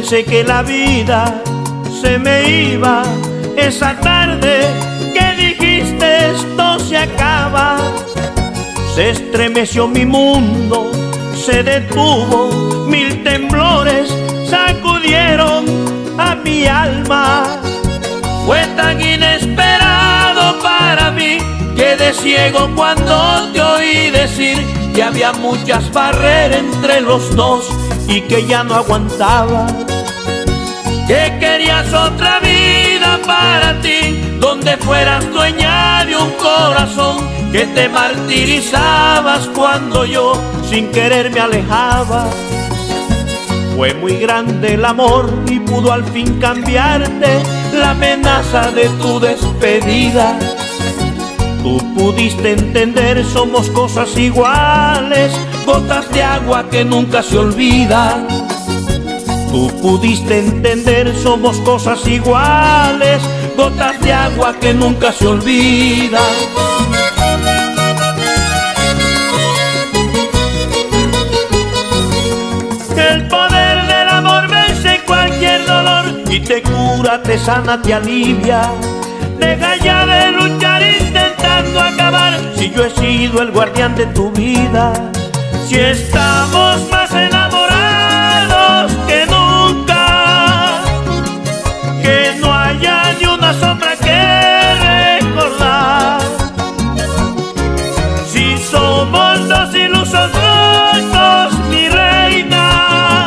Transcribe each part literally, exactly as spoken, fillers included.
pensé que la vida se me iba esa tarde que dijiste esto se acaba. Se estremeció mi mundo, se detuvo, mil temblores sacudieron a mi alma. Fue tan inesperado para mí, quedé ciego cuando te oí decir que había muchas barreras entre los dos y que ya no aguantaba. Que querías otra vida para ti, donde fueras dueña de un corazón, que te martirizabas cuando yo sin querer me alejaba. Fue muy grande el amor y pudo al fin cambiarte la amenaza de tu despedida. Tú pudiste entender, somos cosas iguales, gotas de agua que nunca se olvidan. Tú pudiste entender, somos cosas iguales, gotas de agua que nunca se olvidan. El poder del amor vence cualquier dolor y te cura, te sana, te alivia. Deja ya de luchar intentando acabar, si yo he sido el guardián de tu vida. Si estamos más enamorados que nunca, que no haya ni una sombra que recordar. Si somos dos ilusos locos, mi reina,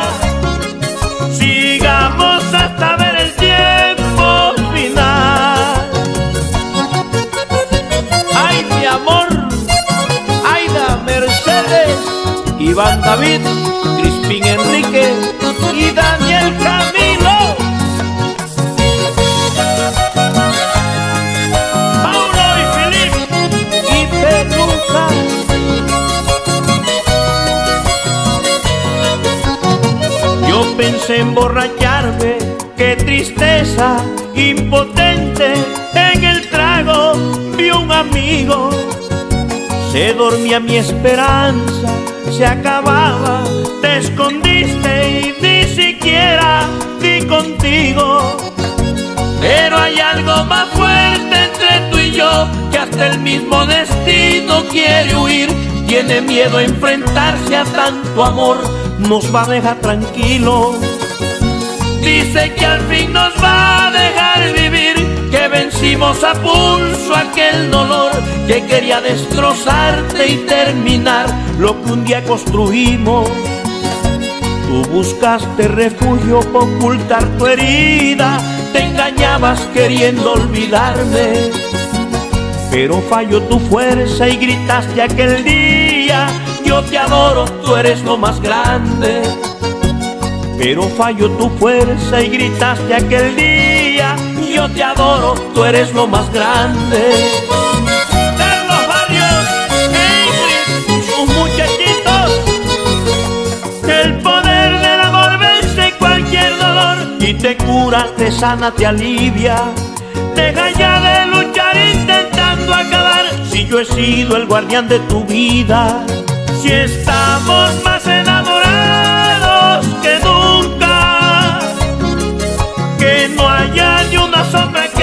sigamos hasta ver el tiempo final. Ay, mi amor, Aida, Mercedes, Iván David, Crispín Enrique y Daniel Camilo. Paulo y Felipe y Peluca. Yo pensé emborracharme, qué tristeza, impotente en el trago vi un amigo. Se dormía mi esperanza, se acababa, te escondiste y ni siquiera di contigo. Pero hay algo más fuerte entre tú y yo, que hasta el mismo destino quiere huir. Tiene miedo a enfrentarse a tanto amor, nos va a dejar tranquilos. Dice que al fin nos va a dejar vivir, que vencimos a pulso aquel dolor que quería destrozarte y terminar lo que un día construimos. Tú buscaste refugio para ocultar tu herida, te engañabas queriendo olvidarme. Pero falló tu fuerza y gritaste aquel día, yo te adoro, tú eres lo más grande. Pero falló tu fuerza y gritaste aquel día, yo te adoro, tú eres lo más grande. Carlos Barrios, Ingrid, sus muchachitos. El poder del amor vence cualquier dolor y te cura, te sana, te alivia. Deja ya de luchar intentando acabar, si yo he sido el guardián de tu vida. Si estamos más enamorados que nunca, que no haya ni una sombra